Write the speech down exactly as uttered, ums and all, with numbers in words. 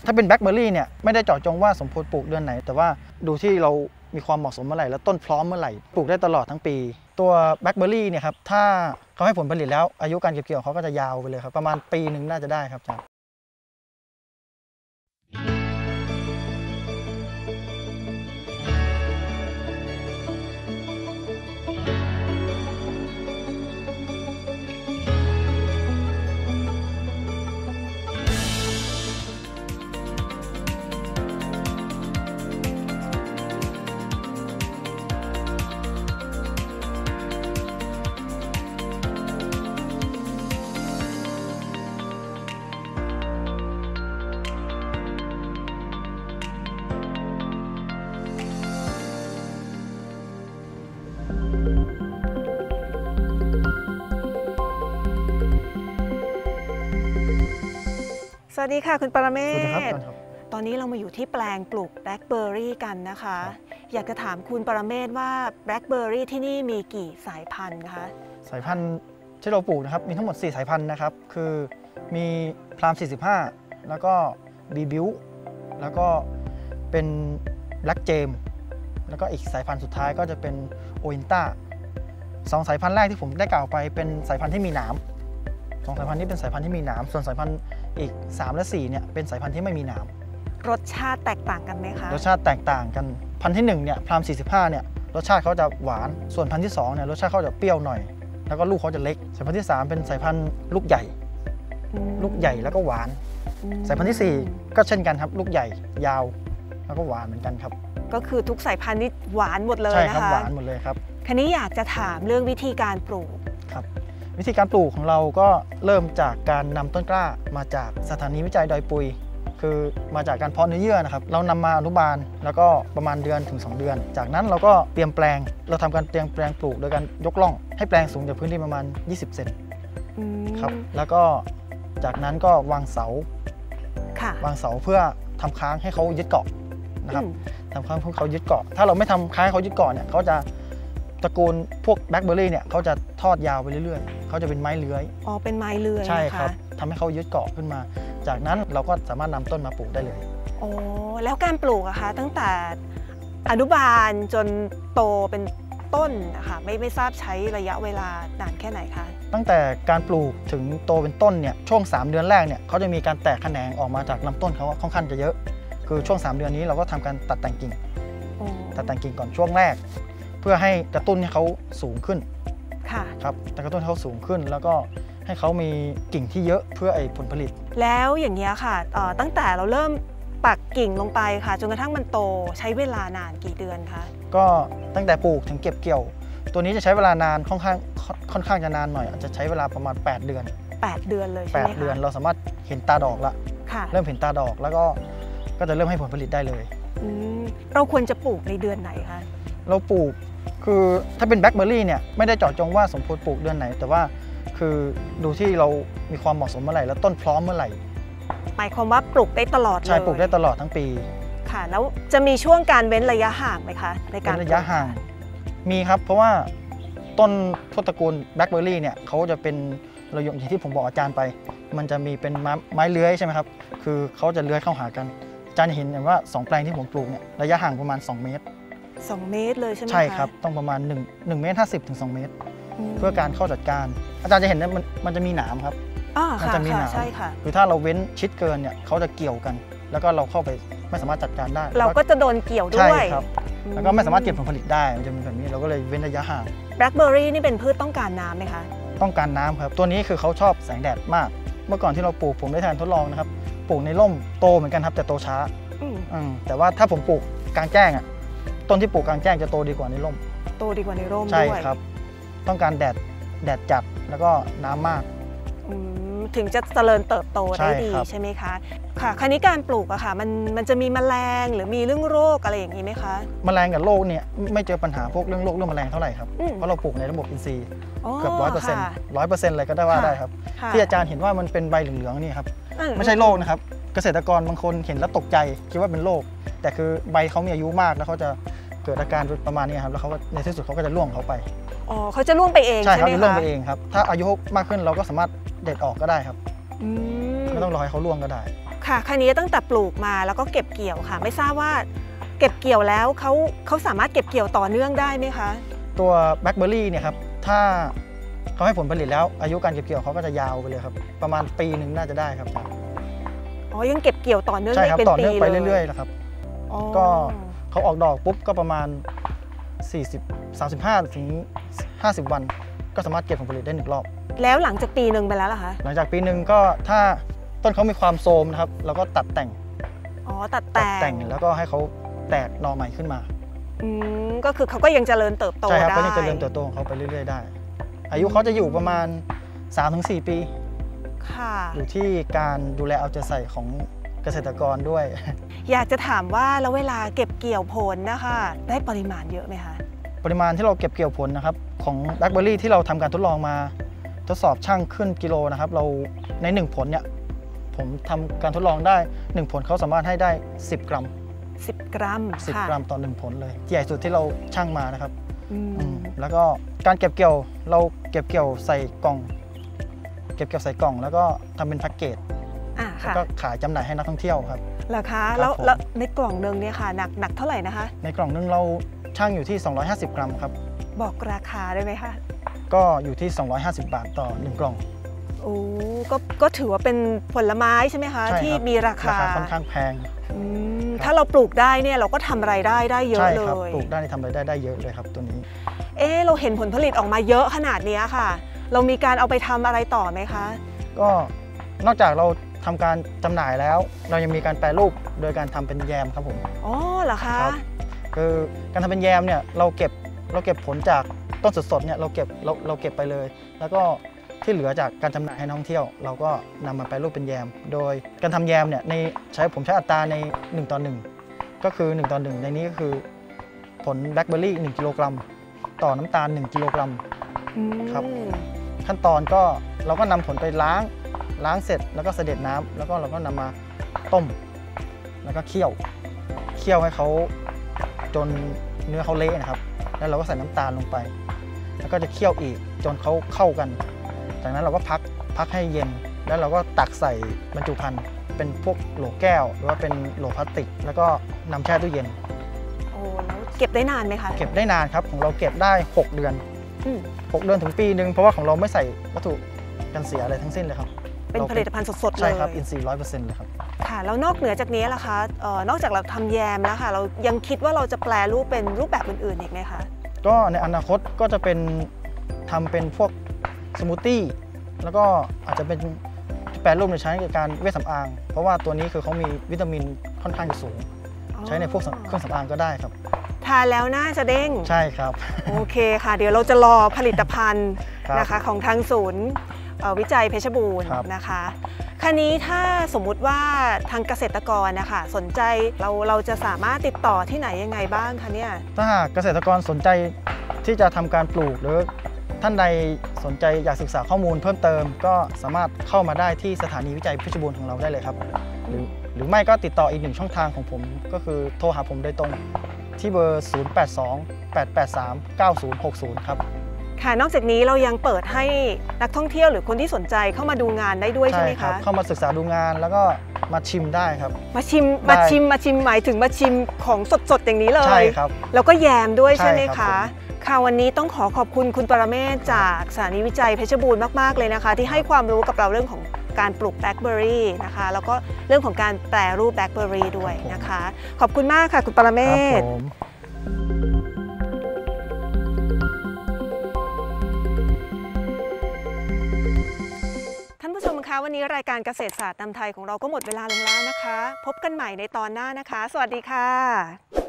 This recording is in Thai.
ถ้าเป็นแบล็คเบอร์รี่เนี่ยไม่ได้เจาะจงว่าสมควรปลูกเดือนไหนแต่ว่าดูที่เรามีความเหมาะสมเมื่อไหร่แล้วต้นพร้อมเมื่อไหร่ปลูกได้ตลอดทั้งปีตัวแบล็คเบอร์รี่เนี่ยครับถ้าเขาให้ผลผลิตแล้วอายุการเก็บเกี่ยวเขาก็จะยาวไปเลยครับประมาณปีหนึ่งน่าจะได้ครับอาจารย์สวัสดีค่ะคุณปรเมศสวัสดีครับตอนนี้เรามาอยู่ที่แปลงปลูกแบล็คเบอร์รี่กันนะคะอยากจะถามคุณปรเมศว่าแบล็คเบอร์รี่ที่นี่มีกี่สายพันธุ์คะสายพันธุ์ที่เราปลูกนะครับมีทั้งหมดสี่สายพันธุ์นะครับคือมีพรามสี่สิบห้าแล้วก็บีบิวแล้วก็เป็นแบล็คเจมแล้วก็อีกสายพันธุ์สุดท้ายก็จะเป็นโออินต้าสองสายพันธุ์แรกที่ผมได้กล่าวไปเป็นสายพันธุ์ที่มีหนามสองสายพันธุ์นี้เป็นสายพันธุ์ที่มีหนามส่วนสายพันธุ์อีกสามและสี่เนี่ยเป็นสายพันธุ์ที่ไม่มีหนามรสชาติแตกต่างกันไหมคะรสชาติแตกต่างกันพันธุ์ที่หนึ่งเนี่ยพรามสี่สิบห้าเนี่ยรสชาติเขาจะหวานส่วนพันธุ์ที่สองเนี่ยรสชาติเขาจะเปรี้ยวหน่อยแล้วก็ลูกเขาจะเล็กสายพันธุ์ที่สามเป็นสายพันธุ์ลูกใหญ่ลูกใหญ่แล้วก็หวานสายพันธุ์ที่สี่ก็เช่นกันครับลูกใหญ่ยาวแล้วก็หวานเหมือนกันครับก็คือทุกสายพันธุ์นี่หวานหมดเลยนะคะใช่ครับหวานหมดเลยครับคันนี้อยากจะถามเรื่องวิธีการปลูกครับวิธีการปลูกของเราก็เริ่มจากการนำต้นกล้ามาจากสถานีวิจัยดอยปุยคือมาจากการเพาะเนื้อเยื่อนะครับเรานำมาอนุบาลแล้วก็ประมาณเดือนถึงสองเดือนจากนั้นเราก็เตรียมแปลงเราทำการเตรียมแปลงปลูกโดยการยกล่องให้แปลงสูงจากพื้นดินประมาณยี่สิบเซนครับแล้วก็จากนั้นก็วางเสาวางเสาเพื่อทำค้างให้เขายึดเกาะนะครับทำค้างให้เขายึดเกาะถ้าเราไม่ทำค้างให้เขายึดเกาะเนี่ยเขาจะตระกูลพวกแบล็คเบอร์รี่เนี่ยเขาจะทอดยาวไปเรื่อยๆเขาจะเป็นไม้เลื้อยอ๋อเป็นไม้เลื้อยใช่ครับทำให้เขายึดเกาะขึ้นมาจากนั้นเราก็สามารถนำต้นมาปลูกได้เลยอ๋อแล้วการปลูกอะคะตั้งแต่อนุบาลจนโตเป็นต้นนะคะไม่ไม่ทราบใช้ระยะเวลานานแค่ไหนคะตั้งแต่การปลูกถึงโตเป็นต้นเนี่ยช่วงสามเดือนแรกเนี่ยเขาจะมีการแตกแขนงออกมาจากลำต้นเขาค่อนข้างจะเยอะคือช่วงสามเดือนนี้เราก็ทำการตัดแต่งกิ่งตัดแต่งกิ่งก่อนช่วงแรกเพื่อให้กระตุ้นให้เขาสูงขึ้นค่ะครับแต่กระตุ้นให้เขาสูงขึ้นแล้วก็ให้เขามีกิ่งที่เยอะเพื่อไอ้ผลผลิตแล้วอย่างนี้ค่ะตั้งแต่เราเริ่มปักกิ่งลงไปค่ะจนกระทั่งมันโตใช้เวลานานกี่เดือนคะก็ตั้งแต่ปลูกถึงเก็บเกี่ยวตัวนี้จะใช้เวลานานค่อนข้างค่อนข้างจะนานหน่อยอาจจะใช้เวลาประมาณแปดเดือนแปดเดือนเลยใช่ไหมคะแปดเดือนเราสามารถเห็นตาดอกละเริ่มเห็นตาดอกแล้วก็ก็จะเริ่มให้ผลผลิตได้เลยเราควรจะปลูกในเดือนไหนคะเราปลูกคือถ้าเป็นแบล็คเบอร์รี่เนี่ยไม่ได้เจาะจงว่าสมควรปลูกเดือนไหนแต่ว่าคือดูที่เรามีความเหมาะสมเมื่อไหร่แล้วต้นพร้อมเมื่อไหร่หมายความว่าปลูกได้ตลอดเลยใช่ปลูกได้ตลอดทั้งปีค่ะแล้วจะมีช่วงการเว้นระยะห่างไหมคะในการระยะห่างมีครับเพราะว่าต้นพวกตระกูลแบล็คเบอร์รี่เนี่ยเขาจะเป็นเราอย่างที่ผมบอกอาจารย์ไปมันจะมีเป็นไม้เลื้อยใช่ไหมครับคือเขาจะเลื้อยเข้าหากันอาจารย์เห็นว่าสองแปลงที่ผมปลูกเนี่ยระยะห่างประมาณสองเมตรสองเมตรเลยใช่ไหมคะใช่ครับต้องประมาณหนึ่ง หนึ่งเมตรห้าสิบถึงสองเมตรเพื่อการเข้าจัดการอาจารย์จะเห็นว่ามันมันจะมีหนามครับมันจะมีหนามคือถ้าเราเว้นชิดเกินเนี่ยเขาจะเกี่ยวกันแล้วก็เราเข้าไปไม่สามารถจัดการได้เราก็จะโดนเกี่ยวด้วยใช่ครับแล้วก็ไม่สามารถเก็บผลผลิตได้มันจะมีแบบนี้เราก็เลยเว้นระยะห่างแบล็คเบอร์รี่นี่เป็นพืชต้องการน้ำไหมคะต้องการน้ำครับตัวนี้คือเขาชอบแสงแดดมากเมื่อก่อนที่เราปลูกผมได้แทนทดลองนะครับปลูกในร่มโตเหมือนกันครับแต่โตช้าแต่ว่าถ้าผมปลูกกลางแจ้งอ่ะต้นที่ปลูกกลางแจ้งจะโตดีกว่าในร่มโตดีกว่าในร่มใช่ครับต้องการแดดแดดจัดแล้วก็น้ำมากถึงจะเจริญเติบโตได้ดีใช่ไหมคะค่ะคราวนี้การปลูกอะค่ะมันมันจะมีแมลงหรือมีเรื่องโรคอะไรอย่างนี้ไหมคะแมลงกับโรคเนี่ยไม่เจอปัญหาพวกเรื่องโรคเรื่องแมลงเท่าไหร่ครับเพราะเราปลูกในระบบอินทรีย์เกือบร้อยเปอร์เซ็นต์ร้อยเปอร์เซ็นต์เลยก็ได้ว่าได้ครับที่อาจารย์เห็นว่ามันเป็นใบเหลืองๆนี่ครับไม่ใช่โรคนะครับเกษตรกรบางคนเห็นแล้วตกใจคิดว่าเป็นโรคแต่คือใบเขามีอายุมากแล้วเขาจะเกิดอาการประมาณนี้ครับแล้วเขาในที่สุดเขาก็จะร่วงเขาไปอ๋อเขาจะร่วงไปเองใช่ครับจะร่วงไปเองครับถ้าอายุมากขึ้นเราก็สามารถเด็ดออกก็ได้ครับไม่ต้องรอให้เขาร่วงก็ได้ค่ะคราวนี้ตั้งแต่ปลูกมาแล้วก็เก็บเกี่ยวค่ะไม่ทราบว่าเก็บเกี่ยวแล้วเขาเขาสามารถเก็บเกี่ยวต่อเนื่องได้ไหมคะตัวแบล็คเบอร์รี่เนี่ยครับถ้าเขาให้ผลผลิตแล้วอายุการเก็บเกี่ยวเขาก็จะยาวไปเลยครับประมาณปีหนึ่งน่าจะได้ครับอ๋อยังเก็บเกี่ยวต่อเนื่องได้เป็นปีเลยใช่ครับต่อเนื่องไปเรื่อยๆนะครับก็เขาออกดอกปุ๊บก็ประมาณสี่สิบ สามสิบห้าถึงห้าสิบวันก็สามารถเก็บผลผลิตได้หนึ่งรอบแล้วหลังจากปีหนึ่งไปแล้วล่ะคะหลังจากปีหนึ่งก็ถ้าต้นเขามีความโทรมนะครับเราก็ตัดแต่งอ๋อตัดแต่งแต่งแล้วก็ให้เขาแตกหน่อใหม่ขึ้นมาอืมก็คือเขาก็ยังเจริญเติบโตได้ใช่ครับก็ยังเจริญเติบโตของเขาไปเรื่อยๆได้อายุเขาจะอยู่ประมาณ สามถึงสี่ ปีค่ะอยู่ที่การดูแลเอาใจใส่ของเกษตรกรด้วยอยากจะถามว่าแล้วเวลาเก็บเกี่ยวผลนะคะได้ปริมาณเยอะไหมคะปริมาณที่เราเก็บเกี่ยวผลนะครับของแบล็คเบอร์รี่ที่เราทำการทดลองมาทดสอบช่างขึ้นกิโลนะครับเราในหนึ่งผลเนี่ยผมทำการทดลองได้หนึ่งผลเขาสามารถให้ได้สิบกรัมสิบกรัมสิบกรัมต่อหนึ่งผลเลยใหญ่สุดที่เราช่างมานะครับแล้วก็การเก็บเกี่ยวเราเก็บเกี่ยวใส่กล่องเก็บเกี่ยวใส่กล่องแล้วก็ทำเป็นแพ็กเกจแล้วก็ขายจำหน่ายให้นักท่องเที่ยวครับเหรอคะแล้วแล้วในกล่องนึงเนี่ยค่ะหนักหนักเท่าไหร่นะคะในกล่องนึงเราช่างอยู่ที่สองร้อยห้าสิบกรัมครับบอกราคาได้ไหมคะก็อยู่ที่สองร้อยห้าสิบบาทต่อหนึ่งกล่องโอ้ก็ก็ถือว่าเป็นผลไม้ใช่ไหมคะที่มีราคาราคาค่อนข้างแพงถ้าเราปลูกได้เนี่ยเราก็ทำรายได้ได้เยอะเลยใช่ครับปลูกได้ทำรายได้ได้เยอะเลยครับตัวนี้เออเราเห็นผลผลิตออกมาเยอะขนาดนี้ค่ะเรามีการเอาไปทำอะไรต่อไหมคะก็นอกจากเราทำการจำหน่ายแล้วเรายังมีการแปรรูปโดยการทำเป็นแยมครับผมอ๋อเหรอคะคือการทำเป็นแยมเนี่ยเราเก็บเราเก็บผลจากต้นสดๆเนี่ยเราเก็บเราเราเก็บไปเลยแล้วก็ที่เหลือจากการจำหน่ายให้นักท่องเที่ยวเราก็นำมาแปรรูปเป็นแยมโดยการทำแยมเนี่ยในใช้ผมใช้อัตราในหนึ่งต่อหนึ่งก็คือหนึ่งต่อหนึ่งในนี้ก็คือผลแบล็คเบอร์รี่หนึ่งกิโลกรัมต่อน้ำตาลหนึ่งกิโลกรัมครับขั้นตอนก็เราก็นำผลไปล้างล้างเสร็จแล้วก็เสด็จน้ำแล้วก็เราก็นำมาต้มแล้วก็เคี่ยวเคี่ยวให้เขาจนเนื้อเขาเละนะครับแล้วเราก็ใส่น้ำตาลลงไปแล้วก็จะเคี่ยวอีกจนเขาเข้ากันจากนั้นเราก็พักพักให้เย็นแล้วเราก็ตักใส่บรรจุภัณฑ์เป็นพวกโหลแก้วหรือว่าเป็นโหลพลาสติกแล้วก็นำแช่ตู้เย็นโอ้แล้วเก็บได้นานไหมคะเก็บได้นานครับของเราเก็บได้หกเดือนหกเดือนถึงปีหนึ่งเพราะว่าของเราไม่ใส่วัตถุกันเสียอะไรทั้งสิ้นเลยครับเป็นผลิตภัณฑ์สดๆเลยใช่ครับอินทรีย์ร้อยเปอร์เซ็นต์เลยครับค่ะแล้วนอกเหนือจากนี้ล่ะคะนอกจากเราทำแยมแล้วค่ะเรายังคิดว่าเราจะแปลรูปเป็นรูปแบบอื่นๆอีกไหมคะก็ในอนาคตก็จะเป็นทำเป็นพวกสมูทตี้แล้วก็อาจจะเป็นแปรรูปในใช้ในการเวชสำอางเพราะว่าตัวนี้คือเขามีวิตามินค่อนข้างสูงใช้ในพวกเครื่องสำอางก็ได้ครับทานแล้วน่าจะเด้งใช่ครับโอเคค่ะเดี๋ยวเราจะรอผลิตภัณฑ์นะคะของทางศูนย์วิจัยเพชรบูรณ์นะคะคราวนี้ถ้าสมมุติว่าทางเกษตรกรนะคะสนใจเราเราจะสามารถติดต่อที่ไหนยังไงบ้างคะเนี่ยถ้าหากเกษตรกรสนใจที่จะทำการปลูกหรือท่านใดสนใจอยากศึกษาข้อมูลเพิ่มเติมก็สามารถเข้ามาได้ที่สถานีวิจัยเพชรบูรณ์ของเราได้เลยครับหรือหรือไม่ก็ติดต่ออีกหนึ่งช่องทางของผมก็คือโทรหาผมโดยตรงที่เบอร์ศูนย์ แปด สอง แปด แปด สาม เก้า ศูนย์ หก ศูนย์ครับค่ะนอกจากนี้เรายังเปิดให้นักท่องเที่ยวหรือคนที่สนใจเข้ามาดูงานได้ด้วยใช่ไหมคะใช่ครับเข้ามาศึกษาดูงานแล้วก็มาชิมได้ครับมาชิมมาชิมมาชิมหมายถึงมาชิมของสดๆอย่างนี้เลยใช่ครับแล้วก็แยมด้วยใช่ไหมคะค่ะวันนี้ต้องขอขอบคุณคุณปรเมศจากสถานีวิจัยเพชรบูรณ์มากๆเลยนะคะที่ให้ความรู้กับเราเรื่องของการปลูกแบล็คเบอร์รี่นะคะแล้วก็เรื่องของการแปรรูปแบล็คเบอร์รี่ด้วยนะคะขอบคุณมากค่ะคุณปรเมศท่านผู้ชมคะวันนี้รายการเกษตรศาสตร์นำไทยของเราก็หมดเวลาลงแล้วนะคะพบกันใหม่ในตอนหน้านะคะสวัสดีค่ะ